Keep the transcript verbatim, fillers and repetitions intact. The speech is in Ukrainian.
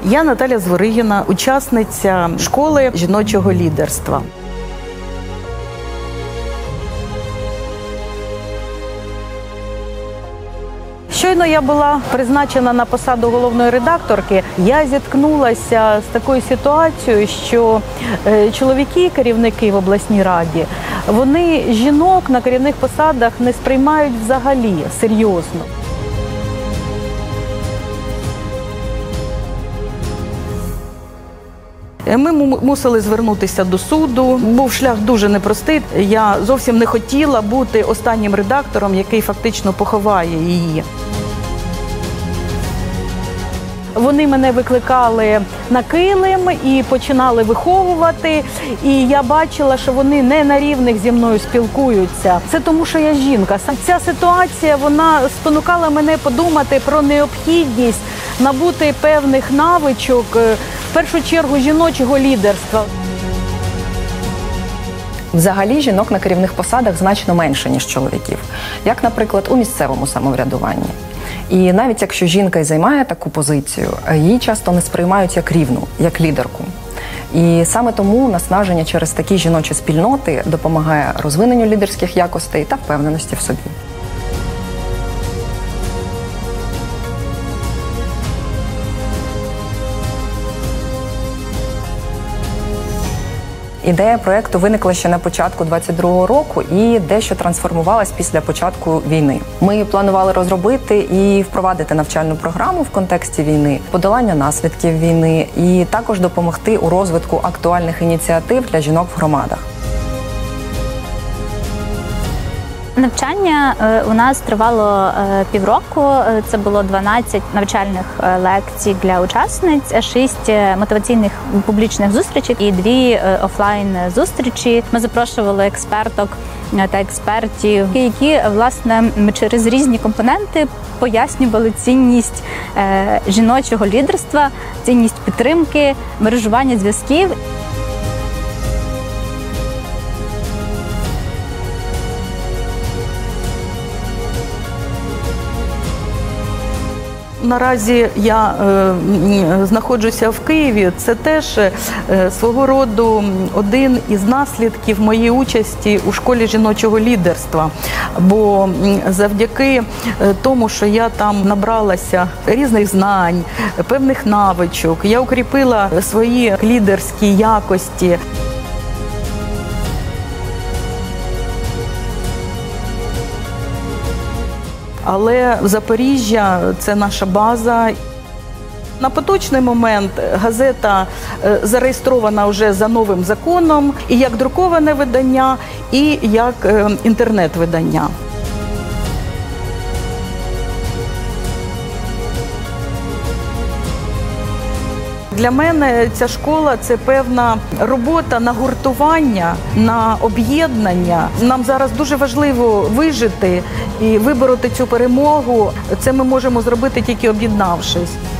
Я Наталя Зворигіна, учасниця школи жіночого лідерства. Щойно я була призначена на посаду головної редакторки, я зіткнулася з такою ситуацією, що чоловіки, керівники в обласній раді, вони жінок на керівних посадах не сприймають взагалі серйозно. Ми мусили звернутися до суду. Був шлях дуже непростий. Я зовсім не хотіла бути останнім редактором, який фактично поховає її. Вони мене викликали на килим і починали виховувати. І я бачила, що вони не на рівних зі мною спілкуються. Це тому, що я жінка. Ця ситуація, вона спонукала мене подумати про необхідність набути певних навичок, в першу чергу жіночого лідерства. Взагалі жінок на керівних посадах значно менше, ніж чоловіків. Як, наприклад, у місцевому самоврядуванні. І навіть якщо жінка й займає таку позицію, її часто не сприймають як рівну, як лідерку. І саме тому наснаження через такі жіночі спільноти допомагає розвиненню лідерських якостей та впевненості в собі. Ідея проєкту виникла ще на початку двадцять другого року і дещо трансформувалась після початку війни. Ми планували розробити і впровадити навчальну програму в контексті війни, подолання наслідків війни і також допомогти у розвитку актуальних ініціатив для жінок в громадах. Навчання у нас тривало півроку. Це було дванадцять навчальних лекцій для учасниць, шість мотиваційних публічних зустрічей і дві офлайн-зустрічі. Ми запрошували експерток та експертів, які, власне, через різні компоненти пояснювали цінність жіночого лідерства, цінність підтримки, мережування зв'язків. Наразі я е, знаходжуся в Києві. Це теж е, свого роду один із наслідків моєї участі у школі жіночого лідерства. Бо завдяки тому, що я там набралася різних знань, певних навичок, я укріпила свої лідерські якості. Але Запоріжжя – це наша база. На поточний момент газета зареєстрована вже за новим законом і як друковане видання, і як інтернет-видання. Для мене ця школа – це певна робота на гуртування, на об'єднання. Нам зараз дуже важливо вижити і вибороти цю перемогу. Це ми можемо зробити тільки об'єднавшись.